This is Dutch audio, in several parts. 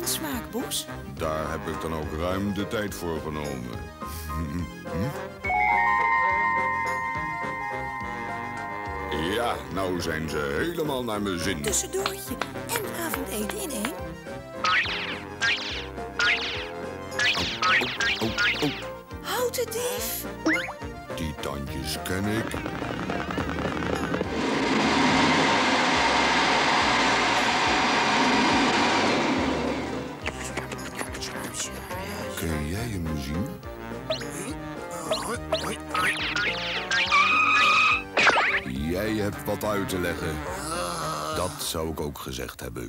smaak, Bos? Daar heb ik dan ook ruim de tijd voor genomen. Ja, nou zijn ze helemaal naar mijn zin. Tussendoortje en avondeten in één. Houten dief. Die tandjes ken ik. Kun jij hem zien? Jij hebt wat uit te leggen. Dat zou ik ook gezegd hebben.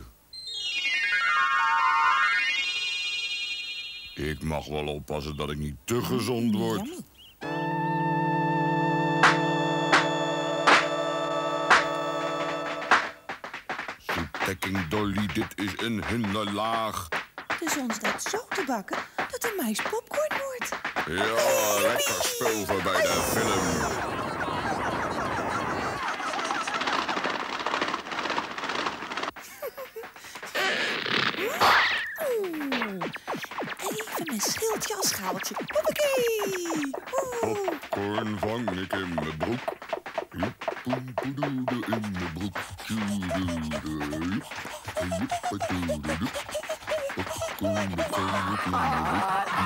Ik mag wel oppassen dat ik niet te gezond word. Soeptekking Dolly, dit is een hinderlaag. De zon staat zo te bakken dat de mais popcorn wordt. Ja, lekker spul voor bij de film. Even mijn schildje als schaaltje. Hoppakee! Popcorn vang ik in mijn broek. Joepoedoede in mijn broek. Joedoede. Joepoedoede. Popcorn vang ik in mijn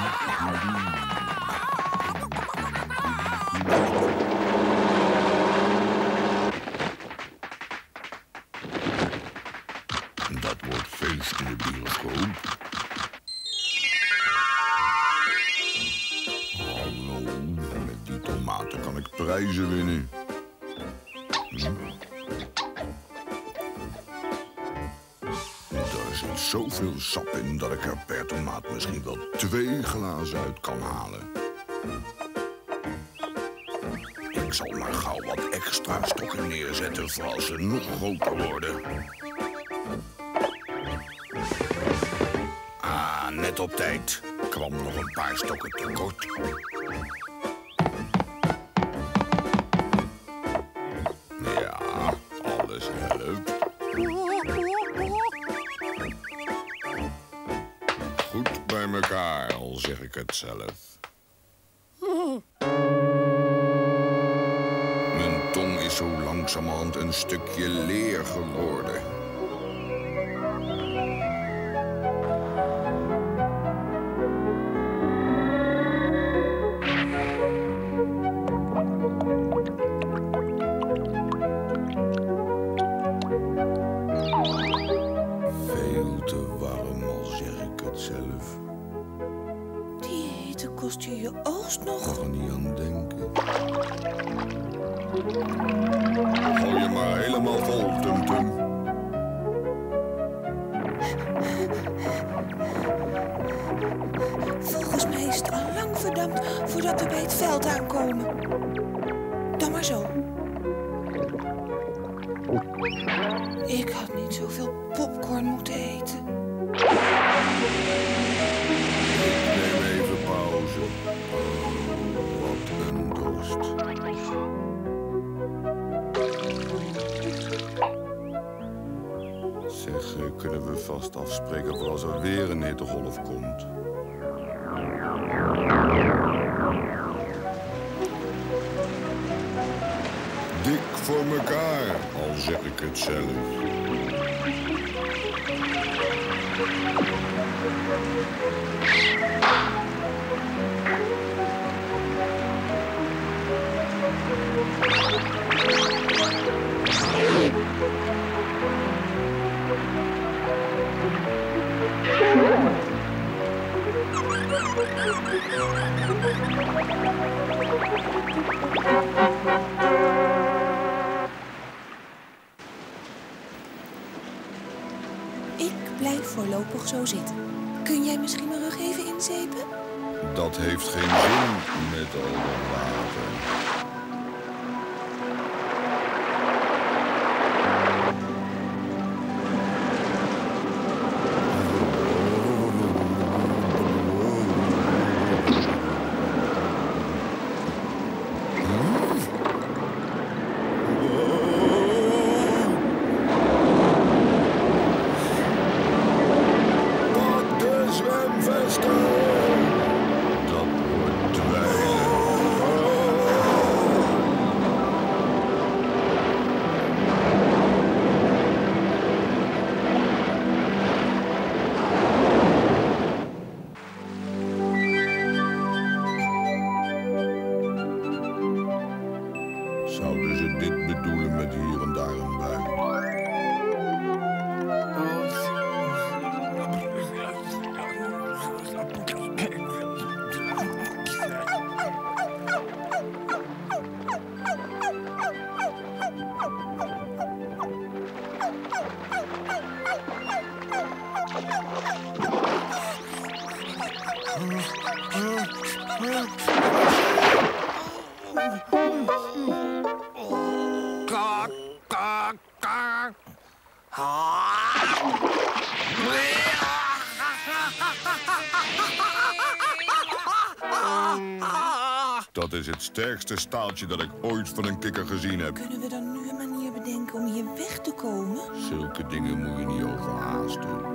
broek. Dat wordt feest in de bioscoop. Hallo, met die tomaten kan ik prijzen winnen. Er zit zoveel sap in dat ik er per tomaat misschien wel 2 glazen uit kan halen. Ik zal maar gauw wat extra stokken neerzetten voor als ze nog groter worden. Ah, net op tijd. Kwam nog een paar stokken tekort. Ja, alles helpt. Goed bij elkaar, al zeg ik het zelf. Mijn tong is zo langzamerhand een stukje leer geworden. Veel te warm, al zeg ik het zelf. Die hitte kost je oogst nog. Ik kan er niet aan denken. Gooi je maar helemaal vol, Tum-Tum. Volgens mij is het al lang verdampt voordat we bij het veld aankomen. Dan maar zo. Ik had niet zoveel popcorn moeten eten. Ik neem even pauze. Oh, wat een dorst. Zeg, kunnen we vast afspreken voor als er weer een hittegolf komt? Dik voor elkaar, al zeg ik het zelf. Ik blijf voorlopig zo zitten. Kun jij misschien mijn rug even inzepen? Dat heeft geen zin met al dat water. Dat is het sterkste staaltje dat ik ooit van een kikker gezien heb. Kunnen we dan nu een manier bedenken om hier weg te komen? Zulke dingen moet je niet overhaasten.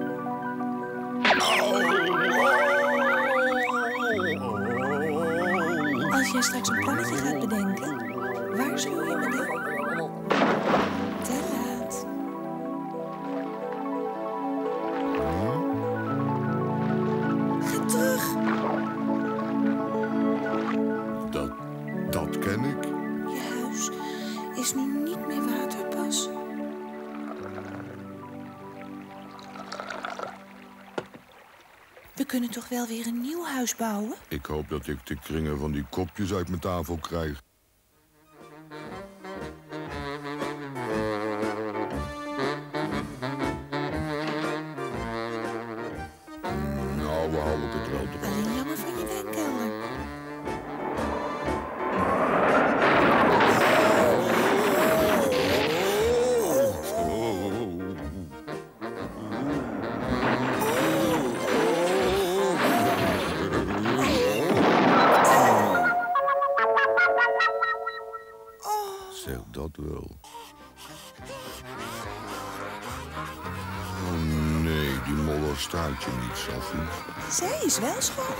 Als jij straks een plannetje gaat bedenken, waarschuw je me dan? Te laat. Ga terug. Dat ken ik. Je huis is nu niet meer waterpas. We kunnen toch wel weer een nieuw huis bouwen? Ik hoop dat ik de kringen van die kopjes uit mijn tafel krijg. Nou, we houden het wel droog. Alleen jammer van je wijnkelder. Zeg dat wel. Oh nee, die moller staat je niet, Saffie. Zij is wel schoon.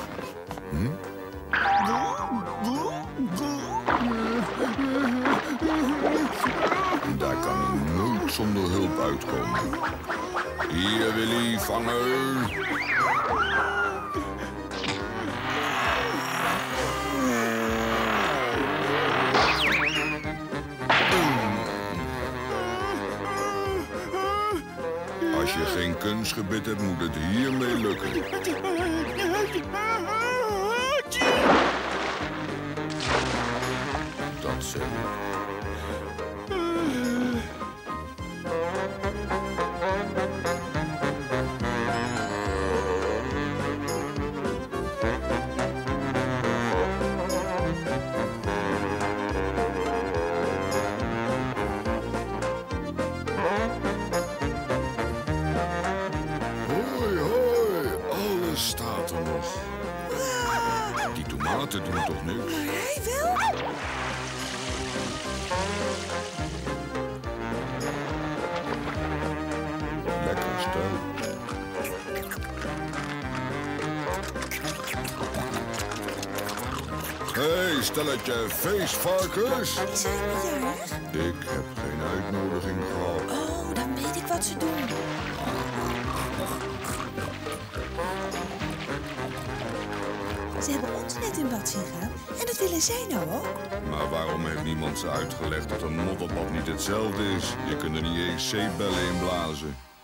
Daar kan ik nooit zonder hulp uitkomen. Hier, Willy, vangen. Als je geen kunstgebit hebt, moet het hiermee lukken. Dat zeg ik. Staat er nog. Die tomaten doen toch niks? Maar hij wel? Lekker stel. Hey, stelletje feestvarkens. Zijn we jarig? Ik heb geen uitnodiging gehad. Oh, dan weet ik wat ze doen. Ze hebben ons net in bad zien gaan en dat willen zij nou ook. Maar waarom heeft niemand ze uitgelegd dat een modderbad niet hetzelfde is? Je kunt er niet eens zeepbellen in blazen.